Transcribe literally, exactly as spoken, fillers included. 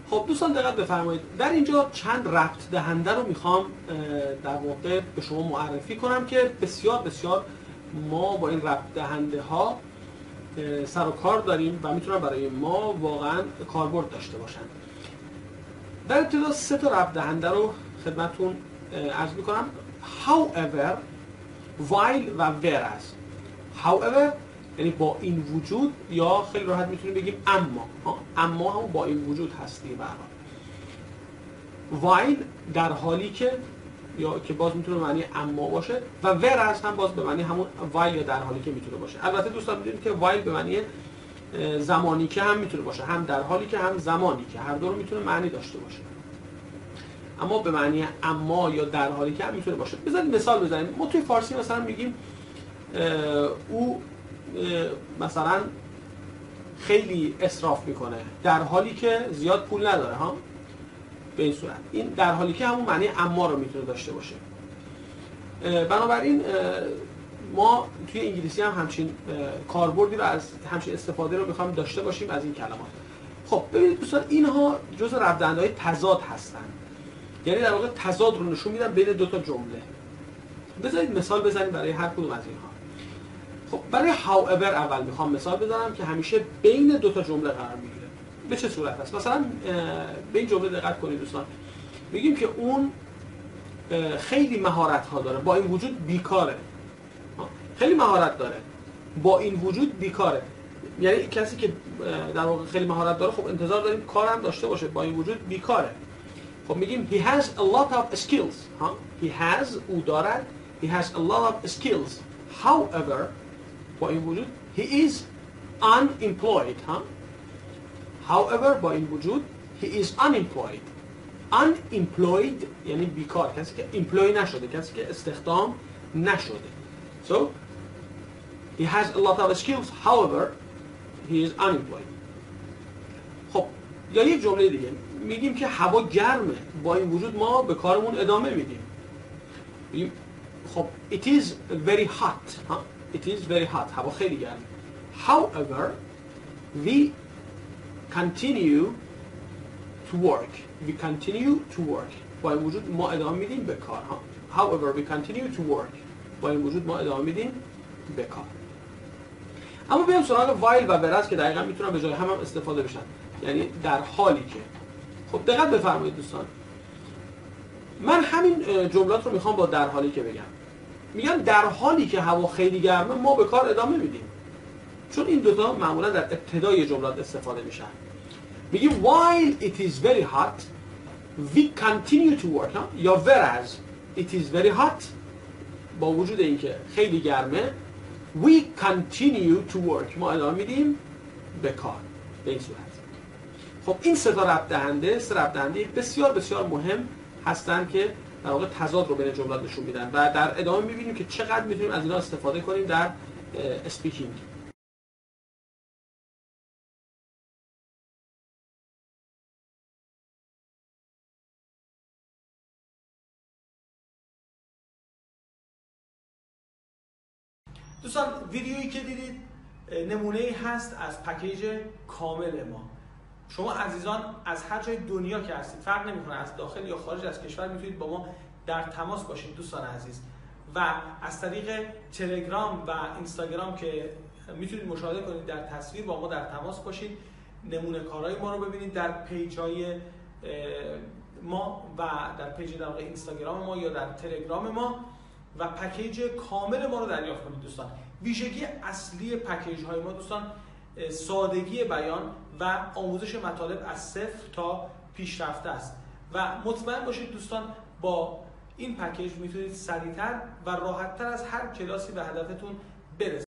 خب دوستان دقت بفرمایید، در اینجا چند ربط دهنده رو میخوام در واقع به شما معرفی کنم که بسیار بسیار ما با این ربط دهنده ها سر و کار داریم و میتونن برای ما واقعا کاربرد داشته باشن. در ابتدا سه تا ربط دهنده رو خدمتتون عرض میکنم: however، while و whereas. however یعنی با این وجود، یا خیلی راحت میتونیم بگیم اما. اما هم با این وجود هستی به هر حال. while در حالی که، یا که باز میتونه معنی اما باشه، و whereas هم باز به معنی همون while یا در حالی که میتونه باشه. البته دوستان میدونید که while به معنی زمانی که هم میتونه باشه، هم در حالی که هم زمانی که، هر دو رو میتونه معنی داشته باشه. اما به معنی اما یا در حالی که هم میتونه باشه. بذارید مثال بزنیم. ما توی فارسی مثلا میگیم او مثلا خیلی اسراف میکنه در حالی که زیاد پول نداره ها. به این صورت این در حالی که همون معنی اما رو میتونه داشته باشه. بنابراین ما توی انگلیسی هم همچین کاربردی رو از همچین استفاده رو میخوایم داشته باشیم از این کلمات. خب ببینید دوستان، اینها جزء ربط دهنده‌های تضاد هستن، یعنی در واقع تضاد رو نشون میدن بین دو تا جمله. بذارید مثال بزنیم برای هر کدوم از اینها. خب برای however اول میخوام مثال بزنم که همیشه بین دو تا جمله قرار میگیره. به چه صورت است؟ مثلا به این جمله دقت کنید دوستان. میگیم که اون خیلی مهارت ها داره، با این وجود بیکاره. خیلی مهارت داره، با این وجود بیکاره. یعنی کسی که در واقع خیلی مهارت داره، خب انتظار داریم کار هم داشته باشه، با این وجود بیکاره. خب میگیم he has a lot of skills. ها he has، او دارد، he has a lot of skills. however با این وجود he is unemployed. ها however با این وجود he is unemployed. unemployed یعنی بیکار، کسی که employed نشده، کسی که استخدام نشده. so he has a lot of skills however he is unemployed. خب یا یک جمله دیگه میگیم که هوا گرمه، با این وجود ما به کارمون ادامه میدیم. میگیم خب it is very hot. ها it is very hot، هوا خیلی گرمه. however we continue to work. we continue to work با این وجود ما ادامه میدیم به کار. ها however we continue to work با این وجود ما ادامه میدیم به کار. اما بیایم سراغ while و whereas که دقیقاً میتونن به جای هم, هم استفاده بشن، یعنی در حالی که. خب دقت بفرمایید دوستان، من همین جملات رو میخوام با در حالی که بگم. میگم در حالی که هوا خیلی گرمه ما به کار ادامه میدیم، چون این دوتا معمولا در ابتدای جملات استفاده میشن. میگیم while it is very hot we continue to work. ها؟ یا whereas it is very hot، با وجود اینکه خیلی گرمه we continue to work ما ادامه میدیم به کار. به این صورت. خب این سه تا ربط دهنده، سه ربط دهنده بسیار بسیار مهم هستن که در واقع تضاد رو بین جملات نشون میدن و در ادامه میبینیم که چقدر میتونیم از اینا استفاده کنیم در اسپیکینگ. دوستان ویدیویی که دیدید نمونه‌ای هست از پکیج کامل ما. شما عزیزان از هر جای دنیا که هستید، فرق نمیکنه از داخل یا خارج از کشور، میتونید با ما در تماس باشید دوستان عزیز. و از طریق تلگرام و اینستاگرام که میتونید مشاهده کنید در تصویر، با ما در تماس باشید، نمونه کارهای ما رو ببینید در پیج‌های ما و در پیج در واقع اینستاگرام ما یا در تلگرام ما، و پکیج کامل ما رو دریافت کنید دوستان. ویژگی اصلی پکیج های ما دوستان سادگی بیان و آموزش مطالب از صفر تا پیشرفته است و مطمئن باشید دوستان با این پکیج میتونید سریعتر و راحتتر از هر کلاسی به هدفتون برسید.